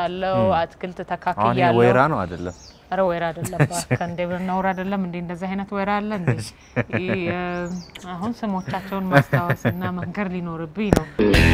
ቆርጫለሁ አትክልት ተካክያለሁ አሁን ወይራ ነው አይደለም አረ ወይራ አይደለም ባከንዴ ብናወራ አይደለም እንዴ እንደዚህ አይነት ወይራ አለ እንዴ አሁን ስሞቻቸውን ማስታወስና መንገር ሊኖርብኝ ነው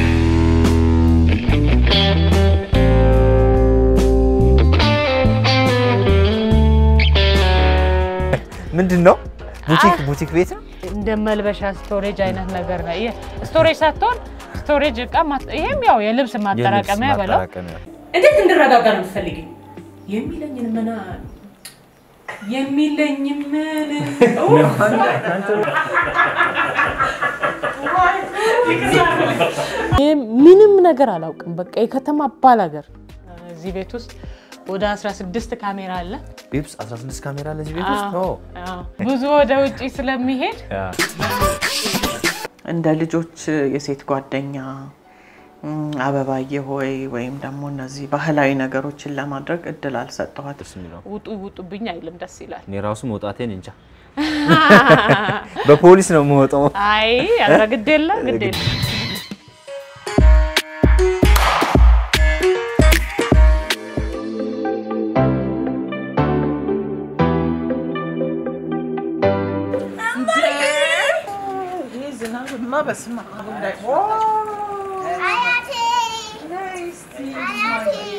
ምንድነው ቡቲክ ቤት ነው እንደ መልበሻ ስቶሬጅ አይነት ነገር ነው ስቶሬጅ ሳትሆን ስቶሬጅ እቃ ይሄም ያው የልብስ ማጠራቀሚያ በለው እንዴት እንድረጋጋ ነው የምትፈልጊ የሚለኝን መና የሚለኝም ምንም ነገር አላውቅም በቃ የከተማ ባላገር እዚህ ቤት ውስጥ ወደ 16 ካሜራ አለ ቤት 16 ካሜራ አለ እዚህ ቤት ውስጥ ነው ብዙ ወደ ውጪ ስለሚሄድ እንደ ልጆች የሴት ጓደኛ አበባዬ ሆይ ወይም ደግሞ እነዚህ ባህላዊ ነገሮችን ለማድረግ እድል አልሰጠኋት ውጡብኝ አይልም ደስ ይላል እኔ ራሱ መውጣቴን እንጃ በፖሊስ ነው የምወጣው አይ ያረግደለ ግዴለ ما بسمع حياتي حياتي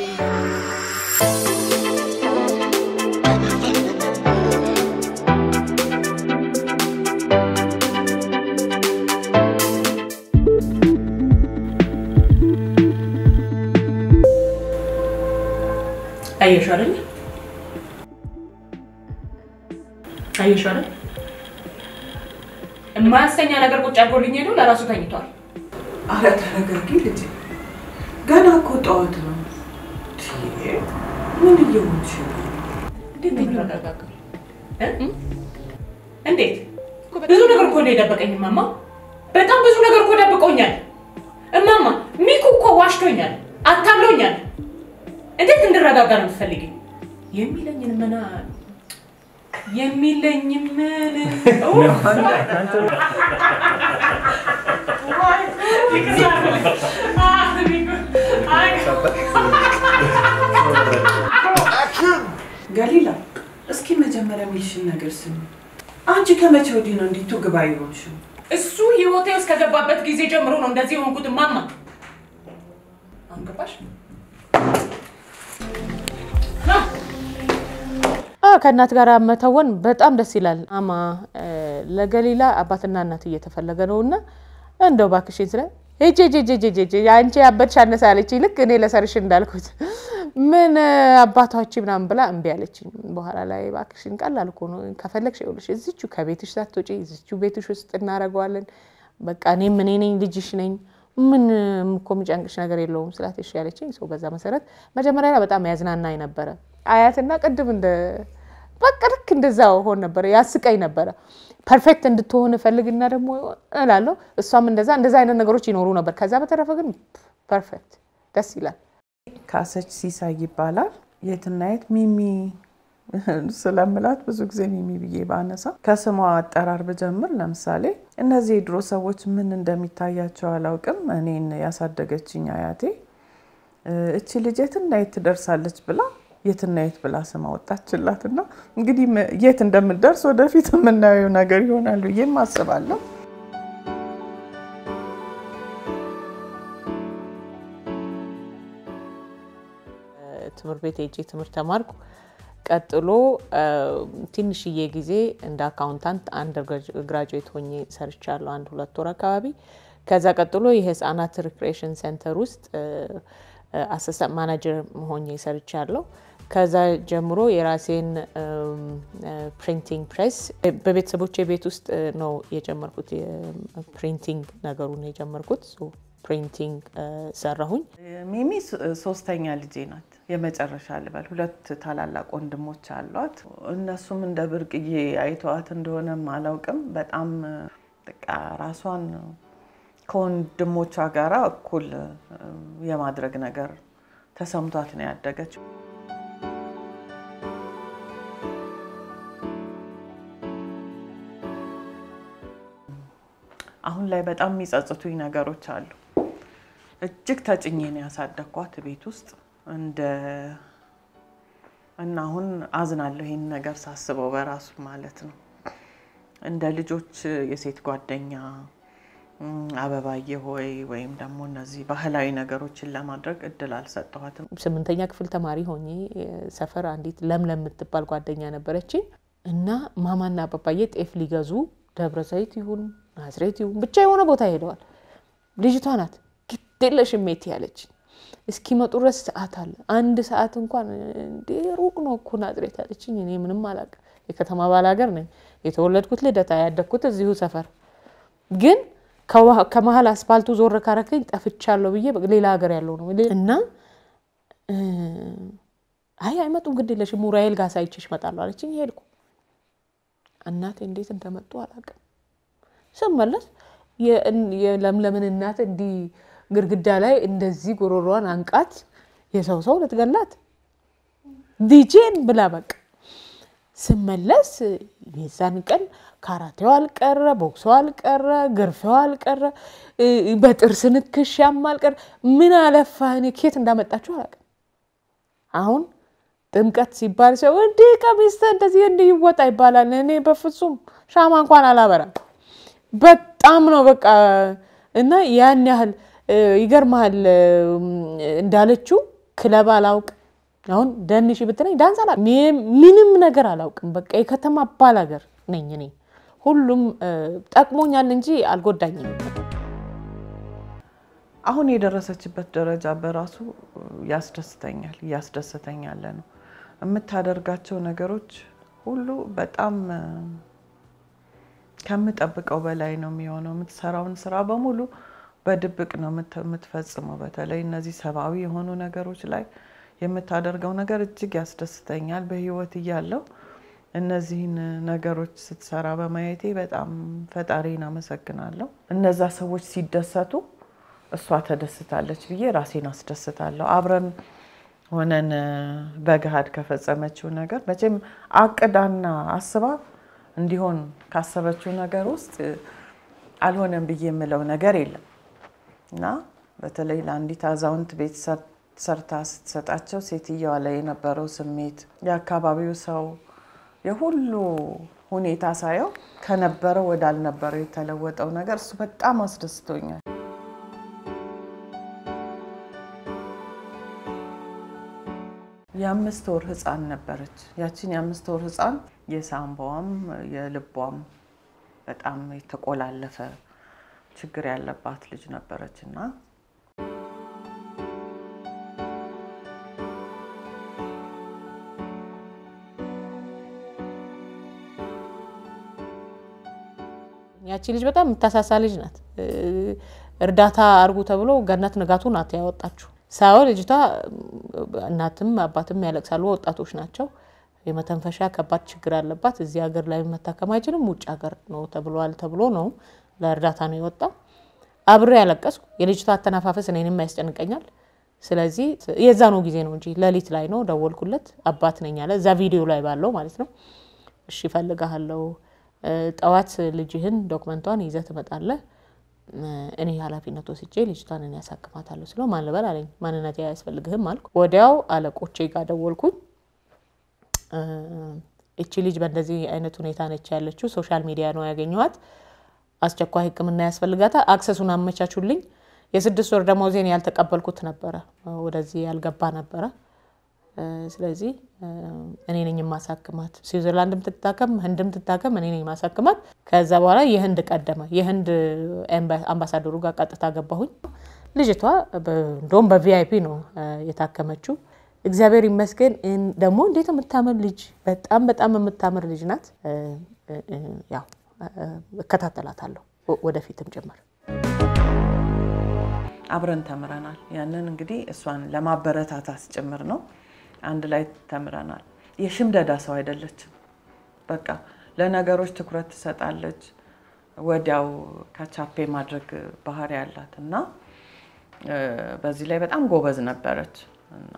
اي شارل اي شارل ما استنى ነገር ቁጭ አድርጎልኝ ሄዶ ለራሱ ተኝቷል አረ ተረጋጊ ልጅ ገና እኮ ጧት ነው ምን ይሁንሽ እንዴት ተረጋጋ እንዴት ብዙ ነገር እኮ ነው የደበቀኝ ማማ በጣም ብዙ ነገር እኮ ደብቆኛል እማማ ሚኩ እኮ ዋሽቶኛል አታሎኛል እንዴት እንድረጋጋ ነው የምትፈልጊ የሚለኝን መና የሚለኝም ገሊላ እስኪ መጀመሪያ ሚልሽን ነገር ስሚ አንቺ ከመቼ ወዲህ ነው እንዲቱ ግባይ ሆንሽ እሱ ህይወቴ ውስጥ ከገባበት ጊዜ ጀምሮ ነው እንደዚህ ሆንኩት ማማ አንገባሽ ከናት ጋር መተወን በጣም ደስ ይላል አማ ለገሊላ አባትና እናት እየተፈለገ ነውና እንደው ባክሽን ስለ ሄጄ አንቺ አባትሽ አነሳለች ልክ እኔ ለሰርሽ እንዳልኩት ምን አባታዎች ምናምን ብላ እንቢ ያለችኝ በኋላ ላይ ባክሽን ቀላል እኮ ነው ከፈለግሽ ይኸውልሽ እዚቹ ከቤትሽ ሳትወጪ እዚቹ ቤትሽ ውስጥ እናረጋዋለን በቃ እኔ ምን ነኝ ልጅሽ ነኝ ምን ኮሚጫንቅሽ ነገር የለውም ስላትሽ ያለችኝ ሰው በዛ መሰረት መጀመሪያ ላይ በጣም ያዝናናኝ ነበር አያትና ቅድም እንደ በቃ ልክ እንደዛው ሆነ ነበር ያስቀይ ነበር ፐርፌክት እንድትሆን ፈልግና ደግሞ እላለሁ እሷም እንደዛ አይነት ነገሮች ይኖሩ ነበር ከዛ በተረፈ ግን ፐርፌክት ደስ ይላል ካሰች ሲሳይ ይባላል የትናየት ሚሚ ስለምላት ብዙ ጊዜ ሚሚ ብዬ ባነሳ ከስሟ አጠራር በጀምር ለምሳሌ እነዚህ ድሮ ሰዎች ምን እንደሚታያቸው አላውቅም እኔን ያሳደገችኝ አያቴ እቺ ልጅ የትናየት ትደርሳለች ብላ የትናየት ብላ ስም አወጣችላትና እንግዲህ የት እንደምትደርስ ወደፊት ምናየው ነገር ይሆናል ብዬም አስባለሁ ትምህርት ቤት ሄጄ ትምህርት ተማርኩ ቀጥሎ ትንሽዬ ጊዜ እንደ አካውንታንት አንደር ግራጁዌት ሆኜ ሰርቻለሁ አንድ ሁለት ወር አካባቢ ከዛ ቀጥሎ የህፃናት ሪክሬሽን ሴንተር ውስጥ አሲስታንት ማኔጀር ሆኜ ሰርቻለሁ ከዛ ጀምሮ የራሴን ፕሪንቲንግ ፕሬስ በቤተሰቦቼ ቤት ውስጥ ነው የጀመርኩት ፕሪንቲንግ ነገሩን የጀመርኩት ሶ ፕሪንቲንግ ሰራሁኝ ሚሚ ሶስተኛ ልጄ ናት የመጨረሻ ልበል ሁለት ታላላቅ ወንድሞች አሏት እነሱም እንደ ብርቅዬ አይተዋት እንደሆነ ማላውቅም በጣም በቃ ራሷን ከወንድሞቿ ጋራ እኩል የማድረግ ነገር ተሰምቷት ነው ያደገችው አሁን ላይ በጣም የሚጸጽቱኝ ነገሮች አሉ እጅግ ተጭኜ ነው ያሳደኳት ቤት ውስጥ እና አሁን አዝናለሁ ይሄን ነገር ሳስበው በራሱ ማለት ነው እንደ ልጆች የሴት ጓደኛ አበባዬ ሆይ ወይም ደግሞ እነዚህ ባህላዊ ነገሮችን ለማድረግ እድል አልሰጠኋትም 8ኛ ክፍል ተማሪ ሆኜ ሰፈር አንዲት ለምለም የምትባል ጓደኛ ነበረችኝ እና ማማና አባባዬ ጤፍ ሊገዙ ደብረ ዘይት ይሁን ናዝሬት ይሁን ብቻ የሆነ ቦታ ሄደዋል ልጅቷ ናት ግዴለሽ ሜት ያለች እስኪመጡ ድረስ ሰዓት አለ አንድ ሰዓት እንኳን እንደ ሩቅ ነው እኮ ናዝሬት ያለችኝ እኔ ምንም አላውቅ የከተማ ባላገር ነኝ የተወለድኩት ልደታ ያደግኩት እዚሁ ሰፈር ግን ከመሃል አስፋልቱ ዞር ካረከኝ ጠፍቻለሁ ብዬ ሌላ ሀገር ያለው ነው እና አይመጡም ግዴለሽ ሙራኤል ጋር ሳይችሽ መጣለው አለችኝ ሄድኩ እናቴ እንዴት እንደመጡ አላውቅም ስመለስ የለምለምን እናት እንዲ ግርግዳ ላይ እንደዚህ ጎሮሮዋን አንቃት የሰው ልትገላት ዲጄን ብላ በቃ ስመለስ የዛን ቀን ካራቴው አልቀረ ቦክሱ አልቀረ ግርፌው አልቀረ በጥርስ ንክሽ ያማልቀረ ምን አለፋኔ ኬት እንዳመጣችሁ አላውቅም አሁን ጥምቀት ሲባል ሰው እንዴ ቀሚስ እንደዚህ እንደ ይወጣ ይባላል እኔ በፍጹም ሻማ እንኳን አላበራም በጣም ነው በቃ እና ያን ያህል ይገርማል እንዳለችው ክለብ አላውቅ አሁን ደንሽ ብትነኝ ዳንስ አላ ምንም ነገር አላውቅም በቃ የከተማ ባላገር ነኝ እኔ ሁሉም ጠቅሞኛል እንጂ አልጎዳኝም አሁን የደረሰችበት ደረጃ በራሱ ያስደስተኛል ነው የምታደርጋቸው ነገሮች ሁሉ በጣም ከምጠብቀው በላይ ነው የሚሆነው የምትሰራውን ስራ በሙሉ በድብቅ ነው የምትፈጽመው በተለይ እነዚህ ሰባዊ የሆኑ ነገሮች ላይ የምታደርገው ነገር እጅግ ያስደስተኛል በህይወት ይያለው እነዚህን ነገሮች ስትሰራ በማየቴ በጣም ፈጣሪን አመሰግናለሁ እነዛ ሰዎች ሲደሰቱ እሷ ተደስታለች ብዬ ራሴን አስደስታለሁ አብረን ሆነን በጋድ ከፈጸመችው ነገር መቼም አቅዳና አስባ እንዲሆን ካሰበችው ነገር ውስጥ አልሆነም ብዬ የምለው ነገር የለም እና በተለይ ለአንዲት አዛውንት ቤት ሰርታ ስትሰጣቸው ሴትየዋ ላይ የነበረው ስሜት የአካባቢው ሰው የሁሉ ሁኔታ ሳይው ከነበረው ወዳልነበረው የተለወጠው ነገር እሱ በጣም አስደስቶኛል የአምስት ወር ህፃን ነበረች ያቺን የአምስት ወር ህፃን የሳምባዋም የልቧም በጣም የተቆላለፈ ችግር ያለባት ልጅ ነበረችና ያቺ ልጅ በጣም ተሳሳ ልጅ ናት እርዳታ አርጉ ተብሎ ገነት ንጋቱ ናት ያወጣችሁ ሳው ልጅቷ እናትም አባትም ያለቅሳሉ ወጣቶች ናቸው የመተንፈሻ ከባድ ችግር አለባት እዚህ ሀገር ላይ መታከም አይችልም ውጭ ሀገር ነው ተብሎ ነው ለእርዳታ ነው የወጣው አብሬ ያለቀስኩ የልጅቷ አተናፋፈስ እኔንም ያስጨንቀኛል ስለዚህ የዛ ነው ጊዜ ነው እንጂ ለሊት ላይ ነው ደወልኩለት አባት ነኝ አለ እዛ ቪዲዮ ላይ ባለው ማለት ነው እሺ ፈልጋለሁ ጠዋት ልጅህን ዶክመንቷን ይዘህ ትመጣለህ እኔ ኃላፊነት ወስጄ ልጅቷን እኔ ያሳክማታለሁ ስለው ማን ልበል አለኝ ማንነቴ ያስፈልግህም አልኩ ወዲያው አለቆቼ ጋር ደወልኩኝ እቺ ልጅ በእንደዚህ አይነት ሁኔታ ነች ያለችው ሶሻል ሚዲያ ነው ያገኘዋት አስቸኳይ ህክምና ያስፈልጋታል አክሰሱን አመቻቹልኝ የ6 ወር ደሞዜን ያልተቀበልኩት ነበር ወደዚህ ያልገባ ነበር ስለዚህ እኔ ነኝ ማሳክማት ስዊዘርላንድም ትታከም ህንድም ትታከም እኔ ነኝ ማሳክማት ከዛ በኋላ የህንድ ቀደመ የህንድ አምባሳደሩ ጋር ቀጥታ ገባሁኝ ልጅቷ እንደውም በቪአይፒ ነው የታከመችው እግዚአብሔር ይመስገን ደግሞ እንዴት የምታምር ልጅ በጣም የምታምር ልጅ ናት ያው እከታተላታለሁ ወደፊትም ጀመር አብረን ተምረናል ያንን እንግዲህ እሷን ለማበረታታት ጭምር ነው አንድ ላይ ተምረናል የሽምደዳ ሰው አይደለችም በቃ ለነገሮች ትኩረት ትሰጣለች ወዲያው ካቻፔ ማድረግ ባህሪ ያላትና በዚህ ላይ በጣም ጎበዝ ነበረች እና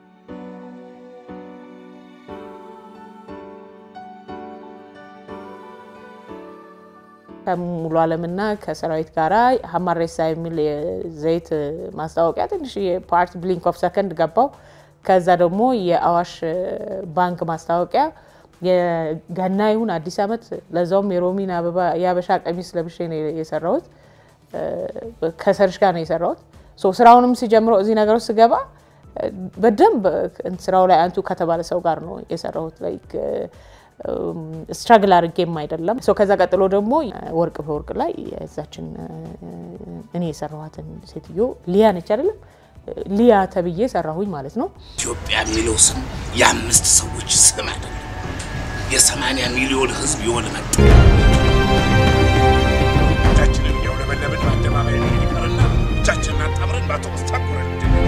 ከሙሉ ዓለምና ከሰራዊት ጋራ ሐማሬሳ የሚል ዘይት ማስታወቂያ ትንሽ የፓርት ብሊንክ ኦፍ ሰከንድ ገባው ከዛ ደግሞ የአዋሽ ባንክ ማስታወቂያ የገና ይሁን አዲስ አመት ለዛውም የሮሚን አበባ ያበሻ ቀሚስ ለብሼ ነው የሰራሁት ከሰርሽ ጋር ነው የሰራሁት ስራውንም ሲጀምረው እዚህ ነገር ውስጥ ገባ በደንብ ስራው ላይ አንቱ ከተባለ ሰው ጋር ነው የሰራሁት ላይክ ስትራግል አድርጌም አይደለም ከዛ ቀጥሎ ደግሞ ወርቅ በወርቅ ላይ እዛችን እኔ የሰራኋትን ሴትዮ ሊያ ነች አይደለም ሊያ ተብዬ ሰራሁኝ ማለት ነው ኢትዮጵያ የሚለው ስም የአምስት ሰዎች ስም አይደለም የ80 ሚሊዮን ህዝብ ይወል መጣ ታችንን የወለበለበ አደባባይ ይቀርና ታችንን አጣምረን ባቶስ ታቆረን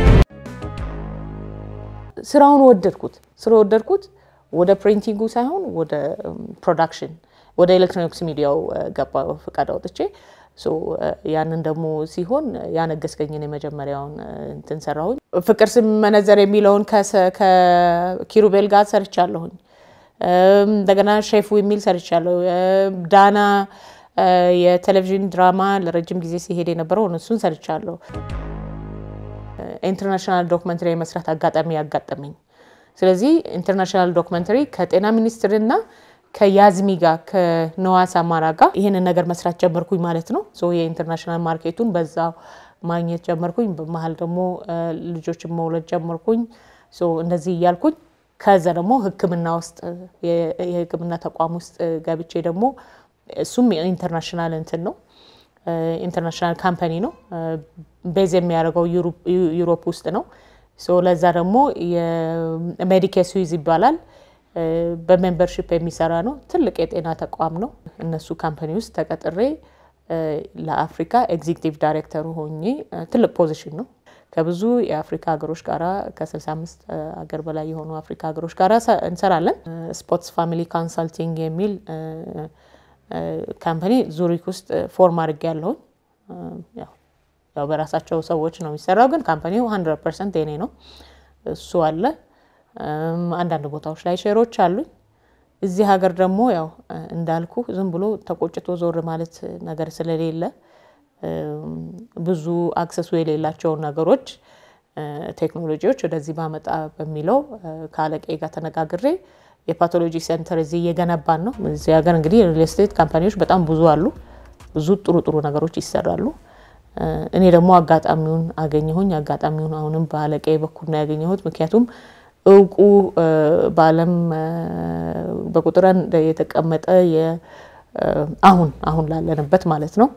ስራውን ወደድኩት ወደ ፕሪንቲንጉ ሳይሆን ወደ ፕሮዳክሽን ወደ ኤሌክትሮኒክስ ሚዲያው ገባ ፈቃድ አውጥቼ ያንን ደግሞ ሲሆን ያነገስከኝን የመጀመሪያውን እንትን ሰራሁኝ ፍቅር ስም መነዘር የሚለውን ከኪሩቤል ጋር ሰርቻለሁኝ እንደገና ሼፉ የሚል ሰርቻለሁ ዳና የቴሌቪዥን ድራማ ለረጅም ጊዜ ሲሄድ የነበረው እሱን ሰርቻለሁ ኢንተርናሽናል ዶክመንተሪ መስራት አጋጣሚ ያጋጠመኝ ስለዚህ ኢንተርናሽናል ዶክመንተሪ ከጤና ሚኒስትርና ከያዝሚ ጋር ከነዋስ አማራ ጋር ይሄን ነገር መስራት ጀመርኩኝ ማለት ነው የኢንተርናሽናል ማርኬቱን በዛ ማግኘት ጀመርኩኝ በመሃል ደግሞ ልጆችን መውለድ ጀመርኩኝ እንደዚህ ያልኩኝ ከዛ ደግሞ ህክምና ውስጥ የህክምና ተቋም ውስጥ ገብቼ ደግሞ እሱም ኢንተርናሽናል እንትን ነው ኢንተርናሽናል ካምፓኒ ነው ቤዝ የሚያደርገው ዩሮፕ ውስጥ ነው ለዛ ደግሞ የሜዲኬር ስዊዝ ይባላል በሜምበርሺፕ የሚሰራ ነው ትልቅ የጤና ተቋም ነው እነሱ ካምፓኒ ውስጥ ተቀጥሬ ለአፍሪካ ኤግዚኪዩቲቭ ዳይሬክተር ሆኜ ትልቅ ፖዚሽን ነው ከብዙ የአፍሪካ ሀገሮች ጋራ ከ65 ሀገር በላይ የሆኑ አፍሪካ ሀገሮች ጋራ እንሰራለን ስፖርትስ ፋሚሊ ኮንሰልቲንግ የሚል ካምፓኒ ዙሪክ ውስጥ ፎርም አድርጌያለሁ ያው በራሳቸው ሰዎች ነው የሚሰራው ግን ካምፓኒው 100% የኔ ነው እሱ አለ አንዳንድ ቦታዎች ላይ ሼሮች አሉኝ እዚህ ሀገር ደግሞ ያው እንዳልኩ ዝም ብሎ ተቆጭቶ ዞር ማለት ነገር ስለሌለ ብዙ አክሰስ የሌላቸው ነገሮች ቴክኖሎጂዎች ወደዚህ ባመጣ በሚለው ካለቀ ጋር ተነጋግሬ የፓቶሎጂ ሴንተር እዚህ እየገነባን ነው እዚህ ሀገር እንግዲህ ሪል ስቴት ካምፓኒዎች በጣም ብዙ አሉ ብዙ ጥሩ ነገሮች ይሰራሉ እኔ ደግሞ አጋጣሚውን አገኘሁኝ አጋጣሚውን አሁንም ባለቀ በኩል ነው ያገኘሁት ምክንያቱም እውቁ ባለም በቁጥራን የተቀመጠ አሁን ላለንበት ማለት ነው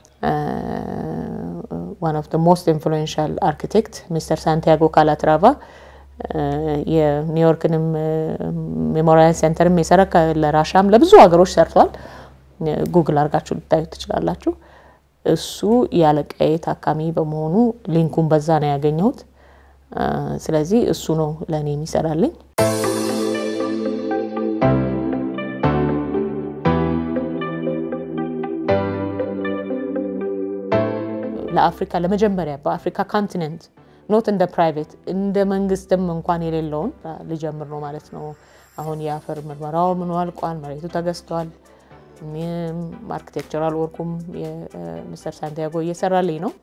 one of the most influential architect Mr. Santiago Calatrava የኒውዮርክንም ሜሞሪያል ሴንተርም የሰራ ለራሻም ለብዙ ሀገሮች ሰርቷል ጉግል አርጋችሁ ልታዩት ትችላላችሁ እሱ ያለቀየ ታካሚ በመሆኑ ሊንኩን በዛ ነው ያገኘሁት ስለዚህ እሱ ነው ለኔ የሚሰራልኝ ለአፍሪካ ለመጀመሪያ በአፍሪካ ኮንቲኔንት not in the private in the መንግስትም እንኳን የሌለውን ልጀምር ነው ማለት ነው አሁን ያፈር ምርመራው ምን ዋልቋል መሬቱ ተገዝቷል አርኪቴክቸራል ወርኩም የሚስተር ሳንቲያጎ እየሰራልኝ ነው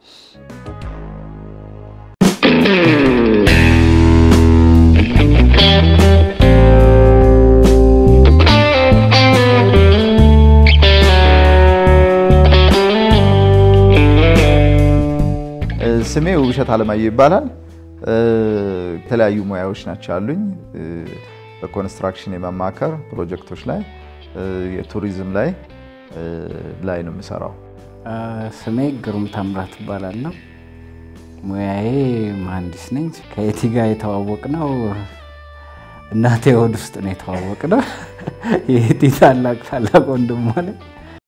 ስሜ ውብሸት አለማየ ይባላል የተለያዩ ሙያዎች ናቸው አሉኝ በኮንስትራክሽን የማማከር ፕሮጀክቶች ላይ የቱሪዝም ላይ ነው የምሰራው ስሜ ግሩም ታምራት ይባላል ሙያዬ መሐንዲስ ነኝ ከየቲ ጋር የተዋወቅነው እናቴ ወድ ውስጥ ነው የተዋወቅነው የየቲ ታላቅ ወንድም ማለት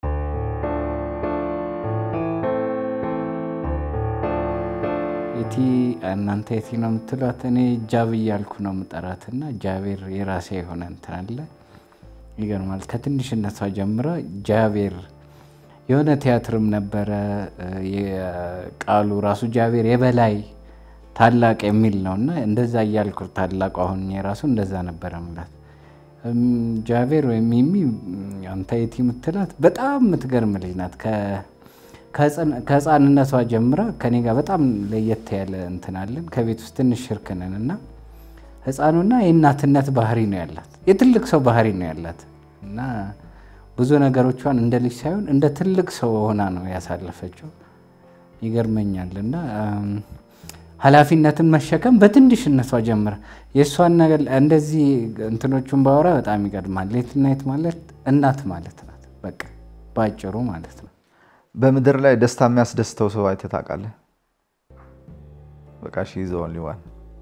እናንተ የቲ ነው የምትሏት እኔ ጃብ እያልኩ ነው የምጠራትና ጃቤር የራሴ የሆነ እንትን አለ ይገርማል ከትንሽነቷ ጀምራ ጃቤር የሆነ ቲያትርም ነበረ የቃሉ ራሱ ጃቤር የበላይ ታላቅ የሚል ነውና እንደዛ እያልኩ ታላቅ አሁን የራሱ እንደዛ ነበር ማለት ጃቤር ወይ ሚሚ አንተ የቲ የምትላት በጣም የምትገርም ልጅ ናት ከህፃንነቷ ጀምራ ከኔ ጋር በጣም ለየት ያለ እንትን አለን ከቤት ውስጥ ትንሽ ሽርክ ነንና ህፃኑና የእናትነት ባህሪ ነው ያላት የትልቅ ሰው ባህሪ ነው ያላት እና ብዙ ነገሮቿን እንደ ልጅ ሳይሆን እንደ ትልቅ ሰው ሆና ነው ያሳለፈችው ይገርመኛልና ኃላፊነትን መሸከም በትንሽነቷ ጀምራ የሷን ነገር እንደዚህ እንትኖቹን ባወራ በጣም ይገርማል ሌት ናይት ማለት እናት ማለት ናት በቃ ባጭሩ ማለት ነው በመድር ላይ ደስታ የሚያስደስተው ሰው አይተህ ታውቃለህ በቃ she is the only one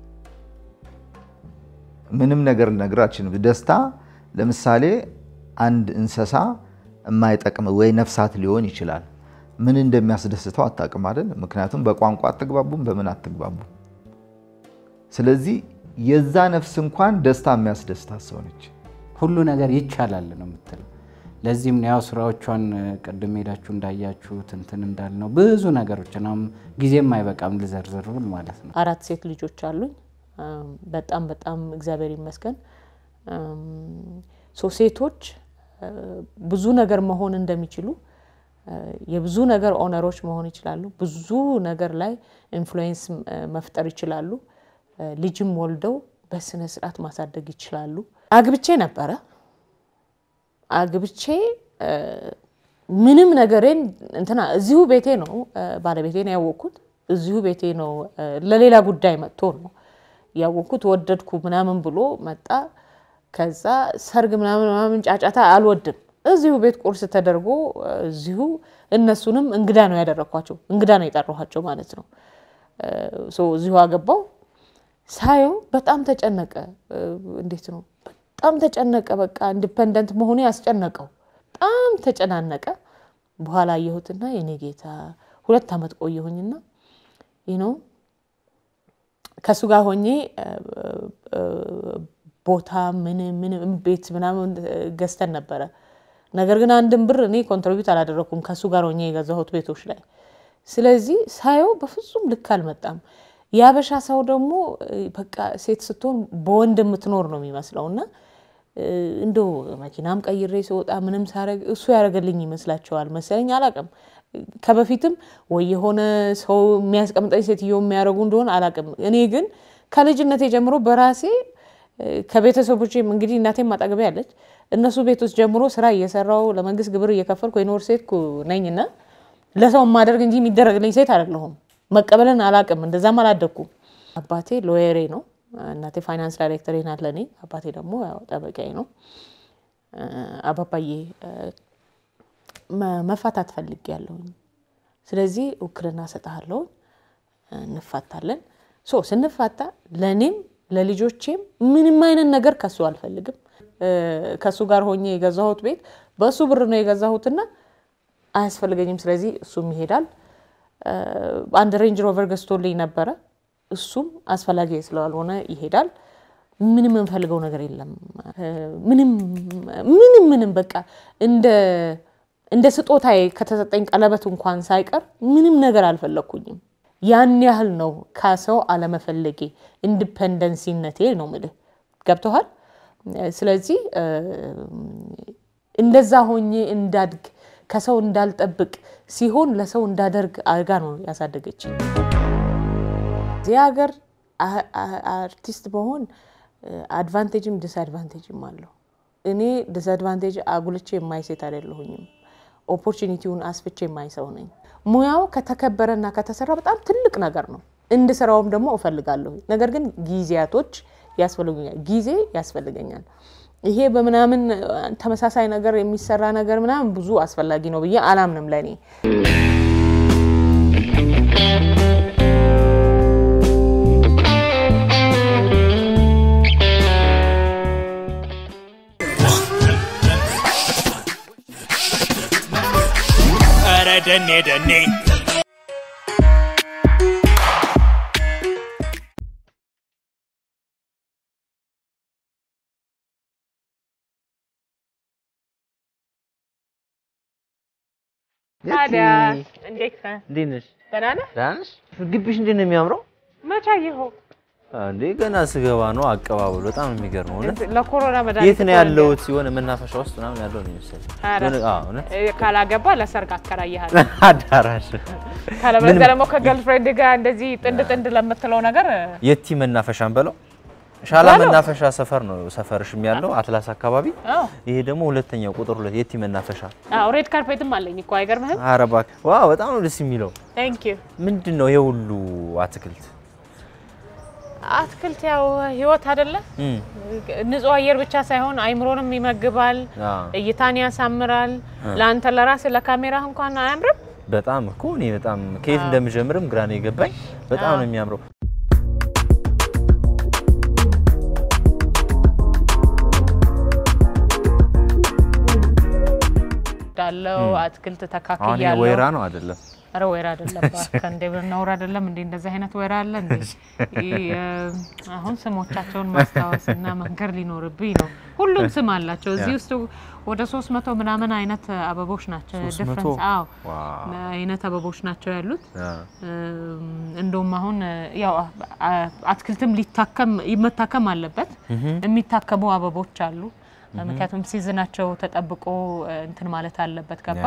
ምንም ነገር ነግራችን ደስታ ለምሳሌ አንድ እንስሳ የማይጠቅም ወይ ነፍሳት ሊሆን ይችላል ምን እንደሚያስደስተው አታውቅም አይደል ምክንያቱም በቋንቋ አትግባቡም በምን አትግባቡም ስለዚህ የዛ ነፍስ እንኳን ደስታ የሚያስደስታት ሰው ነች ሁሉ ነገር ይቻላል ነው የምትለው ለዚህም ነው ስራዎቿን ቀደም ሄዳችሁ እንዳያችሁት እንትን እንዳልነው ብዙ ነገሮች ነው ጊዜም አይበቃም ልዘርዝሩል ማለት ነው 4 ሴት ልጆች አሉኝ በጣም እግዚአብሔር ይመስገን ሴቶች ብዙ ነገር መሆን እንደሚችሉ የብዙ ነገር ኦነሮች መሆን ይችላሉ ብዙ ነገር ላይ ኢንፍሉዌንስ መፍጠር ይችላሉ ልጅም ወልደው በስነ ስርዓት ማሳደግ ይችላሉ አግብቼ ነበር አግብቼ ምንም ነገሬን እንትና እዚሁ ቤቴ ነው ባለቤቴ ነው ያወኩት እዚሁ ቤቴ ነው ለሌላ ጉዳይ መጥቶ ነው ያወኩት ወደድኩ ምናምን ብሎ መጣ ከዛ ሰርግ ምናምን ጫጫታ አልወድም እዚሁ ቤት ቁርስ ተደርጎ እዚሁ እነሱንም እንግዳ ነው ያደረኳቸው እንግዳ ነው የጠራኋቸው ማለት ነው እዚሁ አገባው ሳየው በጣም ተጨነቀ እንዴት ነው በጣም ተጨነቀ በቃ ኢንዲፔንደንት መሆኑ ያስጨነቀው በጣም ተጨናነቀ በኋላ አየሁትና የኔ ጌታ 2 አመት ቆየሁኝና ከሱ ጋር ሆኜ ቦታ ምን ቤት ምናምን ገዝተን ነበር ነገር ግን አንድም ብር እኔ ኮንትሪቢዩት አላደረኩም ከሱ ጋር ሆኜ የገዛሁት ቤቶች ላይ ስለዚህ ሳየው በፍጹም ልክ አልመጣም ያበሻ ሰው ደግሞ በቃ ሴት ስትሆን በወንድ የምትኖር ነው የሚመስለውና እንደው መኪናም ቀይሬ ሲወጣ ምንም ሳረግ እሱ ያረጋልኝ ይመስላችኋል መሰለኝ አላቀም ከበፊትም ወይ የሆነ ሰው የሚያስቀምጠኝ ሴትዮ የሚያረጉ እንደሆነ አላቀም እኔ ግን ከልጅነቴ ጀምሮ በራሴ ከቤተሰቦቼም እንግዲህ እናቴም ማጣገበ ያለች እነሱ ቤቶች ጀምሮ ስራ እየሰራው ለመንግስት ግብር እየከፈልኩ የኖር ሴትኩ ነኝና ለሰው ማደርግ እንጂ የሚደረግልኝ ሴት አይደለሁም መቀበልን አላቀም እንደዛም አላደኩም አባቴ ሎየሬ ነው እናቴ ፋይናንስ ዳይሬክተር ናት ለኔ አባቴ ደግሞ ያው ጠበቃዬ ነው አባባዬ መፋታት ፈልጌያለሁ ስለዚህ ውክልና ሰጣለሁ እንፋታለን ስንፋታ ለኔም ለልጆቼም ምንም አይነት ነገር ከሱ አልፈልግም ከሱ ጋር ሆኜ የገዛሁት ቤት በሱ ብር ነው የገዛሁትና አያስፈልገኝም ስለዚህ እሱም ይሄዳል አንድ ሬንጅ ሮቨር ገዝቶልኝ ነበር እሱም አስፈላጊ ስላልሆነ ይሄዳል ምንም እንፈልገው ነገር የለም ምንም በቃ እንደ ስጦታዬ ከተሰጠኝ ቀለበት እንኳን ሳይቀር ምንም ነገር አልፈለኩኝም ያን ያህል ነው ካሰው አለመፈለጌ ኢንዲፔንደንሲነቴ ነው ማለት ገብቷል ስለዚህ እንደዛ ሆኜ እንዳድግ ከሰው እንዳልጠብቅ ሲሆን ለሰው እንዳደርግ አርጋ ነው ያሳደገችኝ ዚያገር አርቲስት በሆን አድቫንቴጅም ዲስአድቫንቴጅም አለው እኔ ዲስአድቫንቴጅ አጉልቼ የማይሴት አይደለሁኝም ኦፖርቹኒቲውን አስፍቼ የማይሰው ነኝ ሙያው ከተከበረና ከተሰራ በጣም ትልቅ ነገር ነው እንድሰራውም ደግሞ እፈልጋለሁ ነገር ግን ጊዜያቶች ያስፈልጉኛል ጊዜ ያስፈልገኛል ይሄ በመናምን ተመሳሳይ ነገር የሚሰራ ነገር ምናምን ብዙ አስፈልጊ ነው ብዬ አላምንም ለኔ ደኔ ታዲያ እንዴት ነሽ ደህና ነሽ ግቢሽ እንዴት ነው የሚያምረው መቼ ይኸው እንዴ ገና ስገባ ነው አቀባበሉ በጣም የሚገርመው ነው ለኮሮና መድኃኒት የት ነው ያለው ሲሆን መናፈሻ ውስጥ ምናምን ያለው ነው የሚመስለው ካላገባ ለሰርግ አከራየሃል አዳራሽ ካለበለዚያ ደግሞ ከገርልፍሬንድ ጋር እንደዚህ ጥንድ ለምትለው ነገር የቲ መናፈሻን በለው ሻላ መናፈሻ ሰፈር ነው ሰፈርሽም ያለው አትላስ አካባቢ ይሄ ደግሞ ሁለተኛው ቁጥር 2 የቲ መናፈሻ ሬድ ካርፔትም አለኝ እኮ አይገርምህም አረባክ ዋው በጣም ነው ደስ የሚለው ቴንክ ዩ ምንድነው ይሄ ሁሉ አትክልት ያው ህይወት አይደለ ንጹህ አየር ብቻ ሳይሆን አይምሮንም ይመግባል እይታን ያሳምራል ለአንተ ለራስ ለካሜራ እንኳን አያምርም በጣም እኮ እኔ በጣም ከየት እንደምጀምርም ግራ ነው የገባኝ በጣም ነው የሚያምረው ዳለው አትክልት ተካክያለሁ አሁን ወይራ ነው አይደለም አረ ወይራ አይደለም ባከንዴ ብናውራ አይደለም እንዴ እንደዚህ አይነት ወይራ አለ እንዴ አሁን ስሞቻቸውን ማስታወስና መንገር ሊኖርብኝ ነው ሁሉም ስም አላቸው እዚህ ውስጥ ወደ 300 ምናምን አይነት አበቦች ናቸው ዲፈረንስ አይነት አበቦች ናቸው ያሉት እንደውም አሁን ያው አትክልትም ይመታከም አለበት የሚታከሙ አበቦች አሉ ምክንያቱም ሲዝናቸው ተጠብቆ እንትን ማለት አለበት ገባ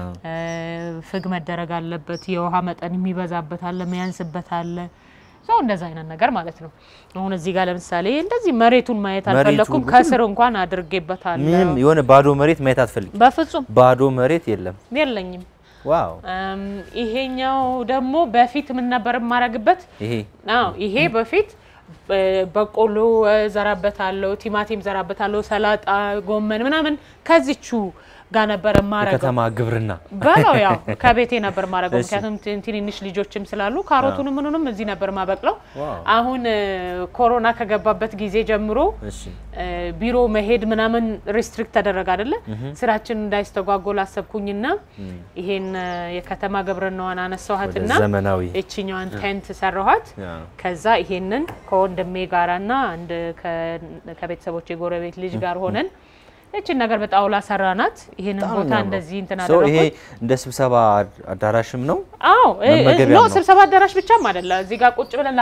ፍግ መደረግ አለበት የውሃ መጠን የሚበዛበት አለ የሚያንስበት አለ እንደዛ አይነት ነገር ማለት ነው አሁን እዚህ ጋር ለምሳሌ እንደዚህ መሬቱን ማየት አልፈለኩም ከስር እንኳን አድርጌበታል ምንም የሆነ ባዶ መሬት ማየት አትፈልጊ በፍጹም ባዶ መሬት የለኝም ዋው ይሄኛው ደግሞ በፊት ምን ነበር ማረግበት ይሄ በፊት በቆሎ ዘራበታለው ቲማቲም ዘራበታለው ሰላጣ ጎመን ምናምን ከዚቹ ጋር ነበር ማረገው ከተማ ግብርና ባለው ያው ከቤቴ ነበር ማረገው ምክንያቱም ትንሽ ልጆችም ስላሉ ካሮቱንም ምኑንም እዚህ ነበር ማበቅለው አሁን ኮሮና ከገባበት ጊዜ ጀምሮ ቢሮ መሄድ ምናምን ሪስትሪክት ተደረገ አይደለ ስራችን እንዳይስተጓጎል አሰብኩኝና ይሄን የከተማ ግብርናዋን አነሳውሃትና እቺኛዋን ቴንት ሰራኋት ከዛ ይሄንን ከወንድሜ ጋራና አንድ ከቤተሰቦቼ ጎረቤት ልጅ ጋር ሆነን እቺ ነገር በጣውላ ሰራናት ይሄንን ቦታ እንደዚህ እንትና አደረኩ ይሄ እንደ ስብሰባ አዳራሽም ነው ነው ስብሰባ አዳራሽ ብቻም አይደለ እዚህ ጋር ቁጭ ብለን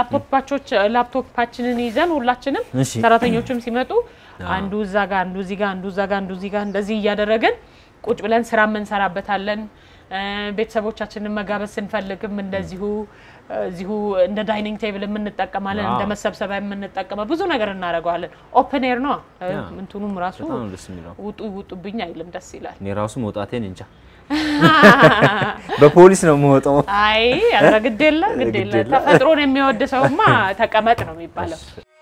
ላፕቶፓችንን ይዘን ሁላችንም ሰራተኞችም ሲመጡ አንዱ እዛ ጋር አንዱ እዚህ ጋር አንዱ እዛ ጋር አንዱ እዚህ ጋር እንደዚህ ያደረገን ቁጭ ብለን ስራ መንሰራበታለን ቤተሰቦቻችንን መጋበዝ ስንፈልግም እንደዚሁ እዚሁ እንደ ዳይኒንግ ቴብል የምንጠቀማለን እንደ መሰብሰቢያ የምንጠቀማ ብዙ ነገር እናረጋለን ኦፕን ኤር ነው እንትኑም ራሱ ውጡብኝ አይልም ደስ ይላል እኔ ራሱ መውጣቴን እንጃ በፖሊስ ነው የምወጣው አይ አረግደለ ተፈጥሮን የሚወድ ሰውማ ተቀመጥ ነው የሚባለው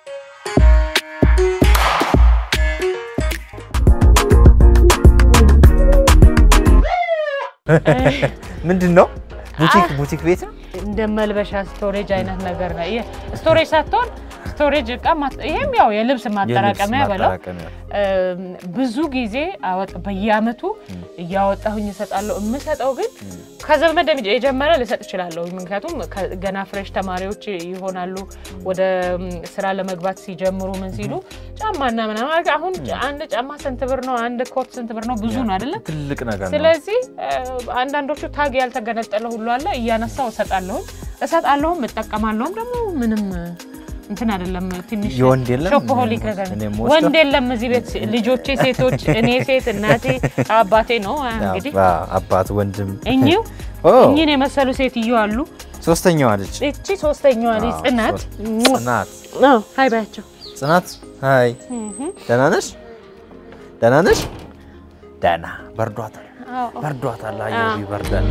ምንድነው ቡቲክ ቤት ነው እንደመልበሻ ስቶሬጅ አይነት ነገር ነው ስቶሬጅ ሳትሆን ስቶሬጅ ይሄም ያው የልብስ ማጠራቀሚያ ያበለው ብዙ ጊዜ አወጥ በየአመቱ ያወጣሁኝ ሰጣለው እምሰጠው ግን ከዘመድ የጀመረ ልሰጥ ይችላል ምክንያቱም ገና ፍሬሽ ተማሪዎች ይሆናሉ ወደ ስራ ለመግባት ሲጀምሩ ምን ሲሉ ጫማና ምናምን አሁን አንድ ጫማ ስንት ብር ነው አንድ ኮት ስንት ብር ነው ብዙ ነው አይደለ ትልቅ ነገር ነው ስለዚህ አንዳንዶቹ ታግ ያልተገነጠለ ሁሉ አለ እያነሳው እሰጣለሁ እጠቀማለሁ ደግሞ ምንም እንትን አይደለም ትንሽ ሾፖሆሊክ ነገር ወንድ የለም እዚህ ቤት ልጆቼ ሴቶች እኔ ሴት እናቴ አባቴ ነው እንግዲህ አባት ወንድም እኚህን የመሰሉ ሴትዮ አሉ ሶስተኛዋ ልጅ እቺ ሶስተኛዋ ልጅ ጽናት ሃይ ባያቸው ጽናት ሃይ ደህና ነሽ ደህና በርዷታል አየሩ ይበርዳል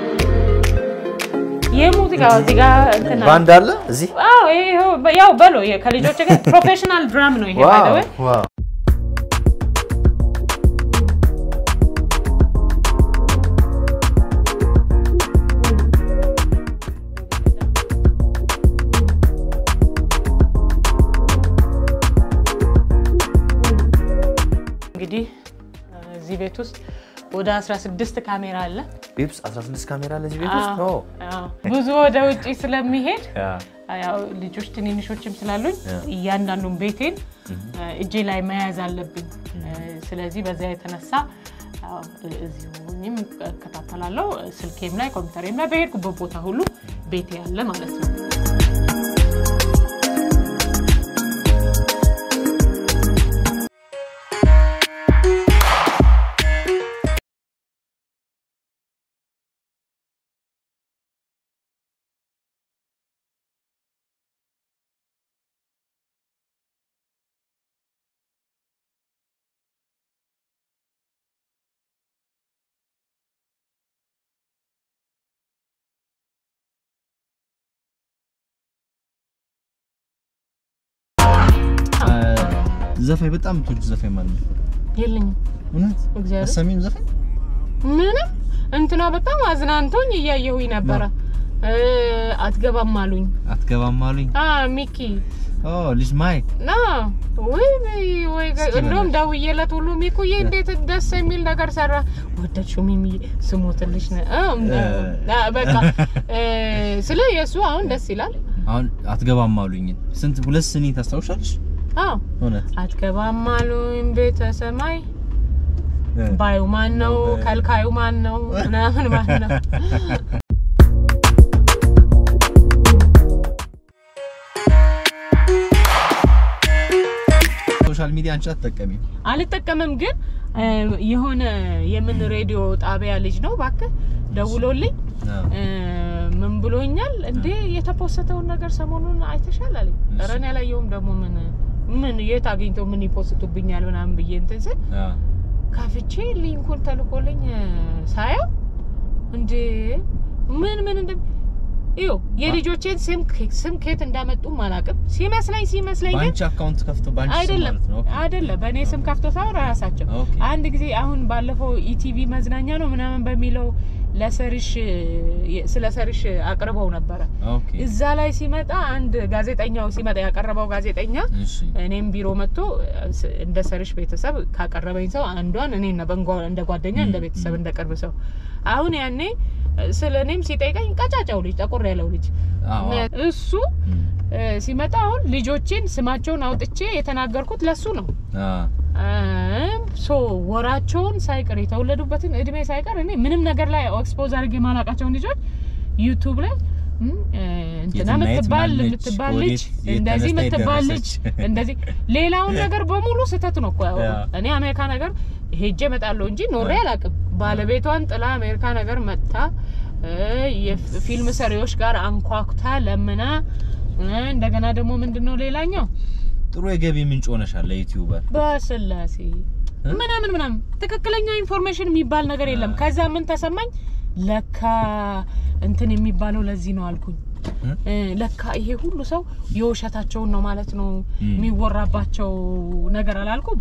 የሙዚቃ እዚህ ጋር እንትና ባንድ አለ እዚህ ያው በሎ ከልጆች ጋር ፕሮፌሽናል ድራም ነው ይሄ ባይደው ዋው እንግዲህ እዚህ ቤት ውስጥ ወደ 16 ካሜራ አለ ቢፕስ 16 ካሜራ አለ እዚህ ቤት ውስጥ ብዙ ወደ ውጪ ስለሚሄድ ያው ልጆች ትንንሾችም ስላሉኝ እያንዳንዱን ቤቴን እጄ ላይ መያዝ አለብኝ ስለዚህ በዛ የተነሳ እዚሁኝም ከታተላለሁ ስልኬም ላይ ኮምፒውተሬም ላይ በሄድኩበት ቦታ ሁሉ ቤቴ ያለ ማለት ነው ዘፈን በጣም ትውልድ ዘፈን ማለት ነው የለኝም እውነት እግዚአብሔር አሰሚም ዘፈን ምንም እንትና በጣም አዝናንቶኝ እያየሁኝ ነበር አትገባም አሉኝ ሚኪ ልጅ ማይ ወይ እንደውም ዳውዬለት ሁሉ ሚኩዬ እንዴት ደስ የሚል ነገር ሰራ ወደድሽው ሚሚ ስሞትልሽ በቃ ስለ ኢየሱ አሁን ደስ ይላል አሁን አትገባም አሉኝ ስንት ሁለት ስኒ ታስታውሻለሽ እውነት አትገባም አሉኝ ቤተ ሰማይ ባዩ ማን ነው ከልካዩ ማን ነው ምናምን ማን ነው ሶሻል ሚዲያ አንቺ አትጠቀሚም አልጠቀምም ግን የሆነ የምን ሬዲዮ ጣቢያ ልጅ ነው ባከ ደውሎልኝ ምን ብሎኛል እንዴ የተፖስተውን ነገር ሰሞኑን አይተሻል አለኝ ረን ያላየውም ደግሞ ምን የታገኝተው ምን ይፖስቱብኛል ምናምን ብዬ እንትን ስል ካፍቼ ሊንኩን ተልኮልኝ ሳየው እንዴ ምን እንደ የልጆቼን ስም ከየት እንዳመጡ ማላቀም ሲመስለኝ ግን ባንቺ አካውንት ከፍቶ ባንቺ አይደለም አይደለም በኔ ስም ከፍቶ ሳው ራሳቸው አንድ ጊዜ አሁን ባለፈው ኢቲቪ መዝናኛ ነው ምናምን በሚለው ለሰርሽ ስለ ሰርሽ አቅርበው ነበር እዛ ላይ ሲመጣ አንድ ጋዜጠኛው ሲመጣ ያቀረበው ጋዜጠኛ እኔም ቢሮ መጥቶ እንደ ሰርሽ ቤተሰብ ካቀረበኝ ሰው አንዷን እኔ እንደ ጓደኛ እንደ ቤተሰብ እንደ ቅርብ ሰው አሁን ያኔ ስለኔም ሲጠይቀኝ ቀጫጫው ልጅ ተቆር ያለው ልጅ እሱ ሲመጣ አሁን ልጆቼን ስማቸውን አውጥቼ የተናገርኩት ለሱ ነው ወራቸውን ሳይቀር የተወለዱበትን እድሜ ሳይቀር እኔ ምንም ነገር ላይ ኤክስፖዝ አድርጌ ማላቃቸውን ልጆች ዩቲዩብ ላይ እንትና ምትባል ልጅ እንደዚህ ምትባል ልጅ እንደዚህ ሌላውን ነገር በሙሉ ስተት ነው እኮ እኔ አሜሪካ ነገር ሄጄ መጣለው እንጂ ኖሬ አላቅም ባለቤቷን ጥላ አሜሪካ ነገር መጣ የፊልም ሰሪዎች ጋር አንኳኩታ ለምና እንደገና ደግሞ ምንድነው ሌላኛው ጥሩ የገቢ ምንጭ ሆነሻል ለዩቲዩበር በስላሴ ምናምን ትክክለኛ ኢንፎርሜሽን የሚባል ነገር የለም ከዛ ምን ተሰማኝ ለካ እንትን የሚባለው ለዚህ ነው አልኩኝ ለካ ይሄ ሁሉ ሰው የውሸታቸውን ነው ማለት ነው የሚወራባቸው ነገር አላልኩም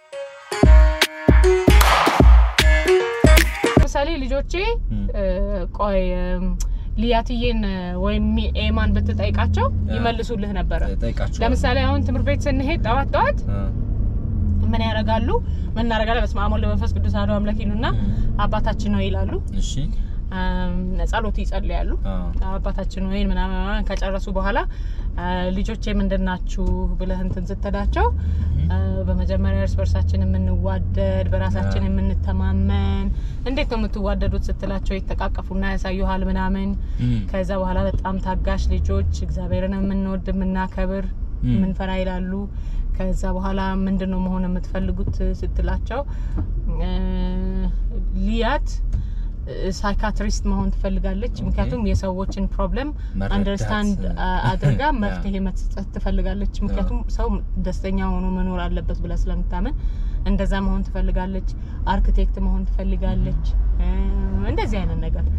ለምሳሌ ልጆቼ ቆይ ሊያትዬን ወይም ኤማን በተጠይቃቸው ይመልሱልህ ነበር ለምሳሌ አሁን ትምህርት ቤት ስንሄድ ጣዋት ምን ያረጋሉ ምን እናረጋለን በስመ አብ ወወልድ ወመንፈስ ቅዱስ አሐዱ አምላክ ይሉና አባታችን ነው ይላሉ እሺ ጸሎት ይጸልያሉ አባታችን ነው ይሄን ምናምን ከጨረሱ በኋላ ልጆቼ ምንድናችሁ ብለህ እንትን ስትላቸው በመጀመሪያ እርስ በርሳችን የምንዋደድ በራሳችን የምንተማመን እንዴት ነው የምትዋደዱት ስትላቸው ይተቃቀፉና ያሳዩሃል ምናምን ከዛ በኋላ በጣም ታጋሽ ልጆች እግዚአብሔርን የምንወድ የምናከብር ምንፈራ ይላሉ ከዛ በኋላ ምንድነው መሆን የምትፈልጉት ስትላቸው ሊያት ሳይካትሪስት መሆን ትፈልጋለች ምክንያቱም የሰዎችን ፕሮብለም አንደርስታንድ አድርጋ መፍትሄ መስጠት ትፈልጋለች ምክንያቱም ሰው ደስተኛ ሆኖ መኖር አለበት ብላ ስለምታመን እንደዛ መሆን ትፈልጋለች አርኪቴክት መሆን ትፈልጋለች እንደዚህ አይነት ነገር